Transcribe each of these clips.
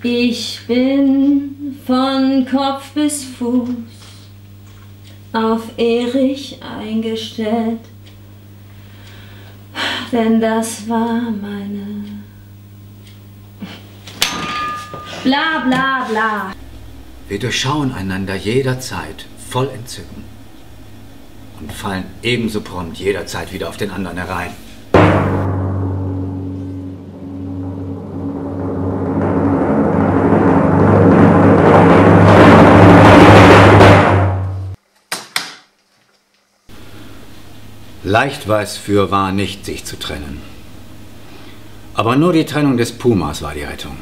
Ich bin von Kopf bis Fuß auf Erich eingestellt, denn das war meine bla bla bla. Wir durchschauen einander jederzeit voll Entzücken und fallen ebenso prompt jederzeit wieder auf den anderen herein. Leicht war es fürwahr nicht, sich zu trennen. Aber nur die Trennung des Pumas war die Rettung.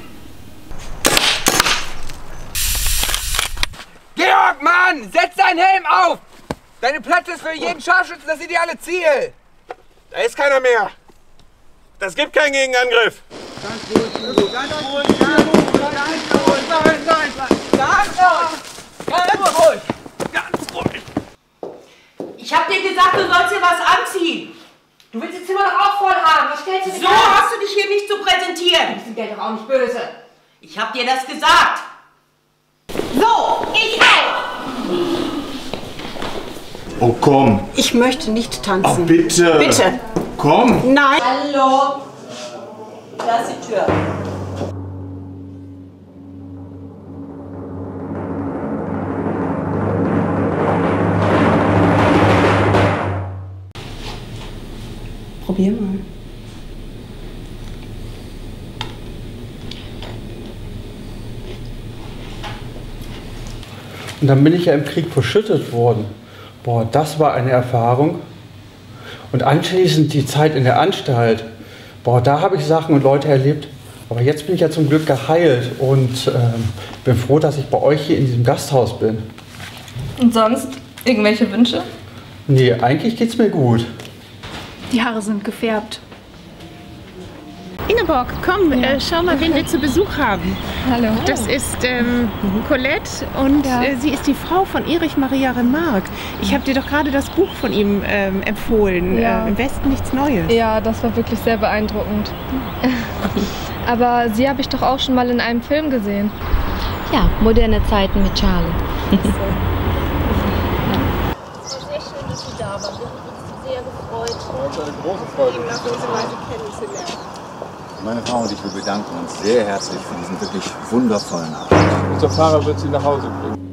Georg, Mann! Setz deinen Helm auf! Deine Platte ist für jeden Scharfschützen das ideale Ziel! Da ist keiner mehr! Das gibt keinen Gegenangriff! Ganz ruhig, ganz ruhig, ganz ruhig, ganz ruhig! Ganz ruhig! Ich hab dir gesagt, du sollst dir was anziehen. Du willst das Zimmer doch auch voll haben. Was stellst du dir So hast du dich hier nicht zu präsentieren. Ich bin Geld doch auch nicht böse. Ich hab dir das gesagt. So, ich auch. Oh, komm! Ich möchte nicht tanzen. Oh, bitte! Bitte! Komm! Nein! Hallo. Da ist die Tür. Probier mal. Und dann bin ich ja im Krieg verschüttet worden. Boah, das war eine Erfahrung. Und anschließend die Zeit in der Anstalt. Boah, da habe ich Sachen und Leute erlebt. Aber jetzt bin ich ja zum Glück geheilt und bin froh, dass ich bei euch hier in diesem Gasthaus bin. Und sonst? Irgendwelche Wünsche? Nee, eigentlich geht's mir gut. Die Haare sind gefärbt. Ingeborg, komm, schau mal, wen wir zu Besuch haben. Hallo. Das ist Colette und sie ist die Frau von Erich Maria Remarque. Ich habe dir doch gerade das Buch von ihm empfohlen, Im Westen nichts Neues. Ja, das war wirklich sehr beeindruckend. Aber sie habe ich doch auch schon mal in einem Film gesehen. Ja, moderne Zeiten mit Charlie. Es ist sehr schön, dass Sie da waren. Wir haben uns sehr gefreut. Das ist eine große Freude. Kennenzulernen. Meine Frau und ich, wir bedanken uns sehr herzlich für diesen wirklich wundervollen Abend. Unser Fahrer wird Sie nach Hause bringen.